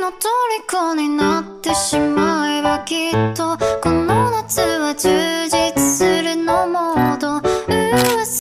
の虜になってしまえばきっとこの夏は充